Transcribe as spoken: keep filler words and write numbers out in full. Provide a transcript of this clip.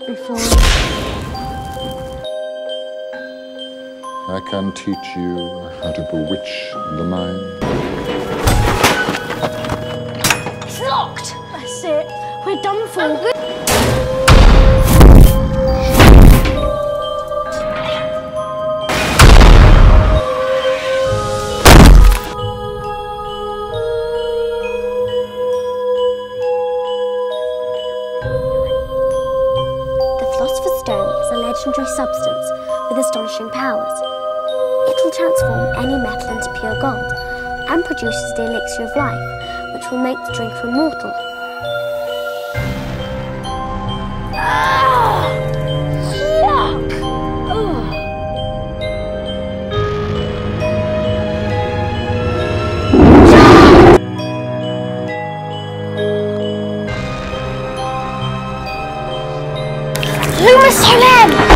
before. I can teach you how to bewitch the mind. It's locked! That's it. We're done for. The Philosopher's Stone is a legendary substance with astonishing powers. It will transform any metal into pure gold and produces the elixir of life, which will make the drinker immortal. Ah! Yuck! Ugh. Luma Solem!